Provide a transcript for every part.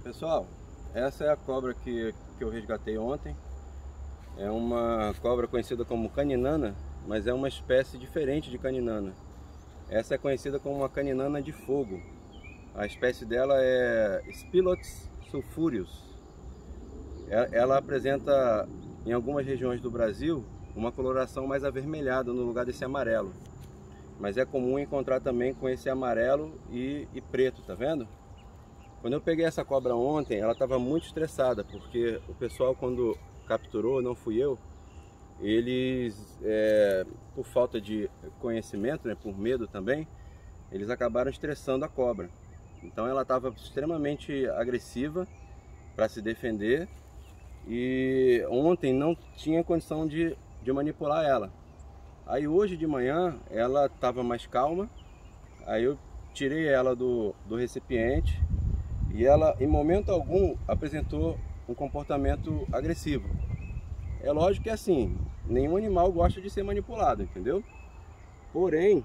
Pessoal, essa é a cobra que eu resgatei ontem. É uma cobra conhecida como caninana, mas é uma espécie diferente de caninana. Essa é conhecida como uma caninana de fogo. A espécie dela é Spilotes sulphureus. Ela apresenta em algumas regiões do Brasil uma coloração mais avermelhada no lugar desse amarelo. Mas é comum encontrar também com esse amarelo e preto, tá vendo? Quando eu peguei essa cobra ontem, ela estava muito estressada, porque o pessoal, quando capturou, não fui eu, eles, por falta de conhecimento, né, por medo também, eles acabaram estressando a cobra. Então ela estava extremamente agressiva para se defender e ontem não tinha condição de manipular ela. Aí hoje de manhã ela estava mais calma, aí eu tirei ela do recipiente e ela em momento algum apresentou um comportamento agressivo. É lógico que assim, nenhum animal gosta de ser manipulado, entendeu? Porém,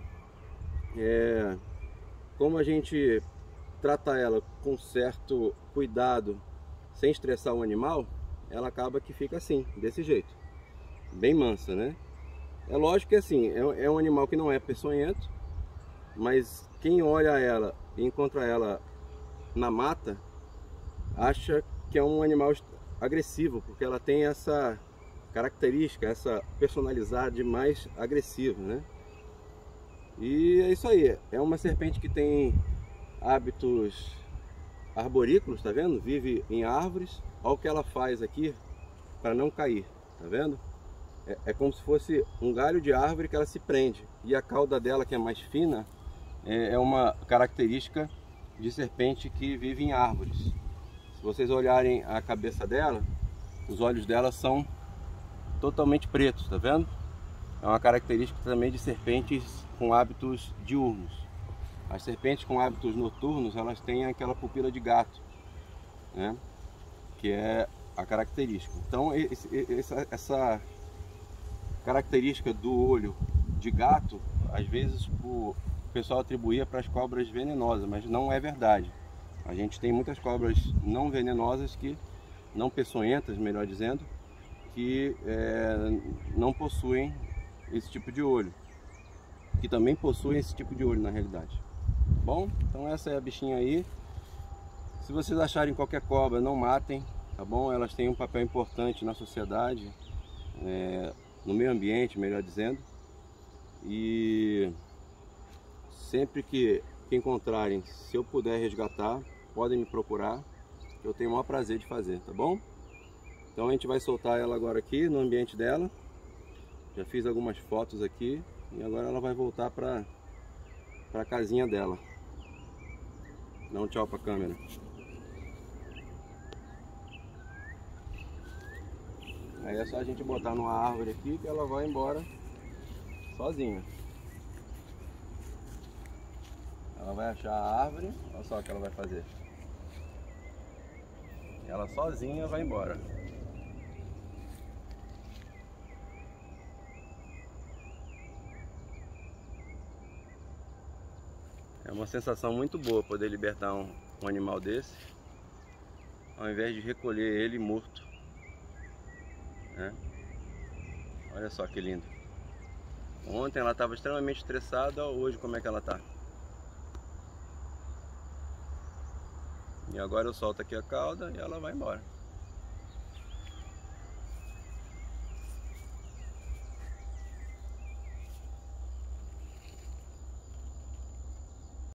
como a gente trata ela com certo cuidado, sem estressar o animal, ela acaba que fica assim, desse jeito, bem mansa, né? É lógico que assim, é um animal que não é peçonhento, mas quem olha ela e encontra ela na mata, acha que é um animal agressivo, porque ela tem essa característica, essa personalidade mais agressiva, né? E é isso aí, é uma serpente que tem hábitos arborícolas, tá vendo? Vive em árvores. Olha o que ela faz aqui para não cair, tá vendo? É como se fosse um galho de árvore que ela se prende. E a cauda dela, que é mais fina, é uma característica de serpente que vive em árvores. Se vocês olharem a cabeça dela, os olhos dela são totalmente pretos, tá vendo? É uma característica também de serpentes com hábitos diurnos. As serpentes com hábitos noturnos, elas têm aquela pupila de gato, né? Que é a característica. Então essa característica do olho de gato, às vezes o pessoal atribuía para as cobras venenosas, mas não é verdade. A gente tem muitas cobras não venenosas, não peçonhentas, melhor dizendo, que não possuem esse tipo de olho, que também possuem esse tipo de olho na realidade. Bom, então essa é a bichinha aí. Se vocês acharem qualquer cobra, não matem, tá bom? Elas têm um papel importante na sociedade, no meio ambiente, melhor dizendo. E sempre que encontrarem, se eu puder resgatar, podem me procurar, que eu tenho o maior prazer de fazer, tá bom? Então a gente vai soltar ela agora aqui no ambiente dela. Já fiz algumas fotos aqui e agora ela vai voltar para a casinha dela. Dá um tchau para a câmera. Aí é só a gente botar numa árvore aqui que ela vai embora sozinha. Ela vai achar a árvore, olha só o que ela vai fazer. Ela sozinha vai embora. É uma sensação muito boa poder libertar um animal desse, ao invés de recolher ele morto, né? Olha só que lindo. Ontem ela estava extremamente estressada, hoje como é que ela está? E agora eu solto aqui a cauda e ela vai embora.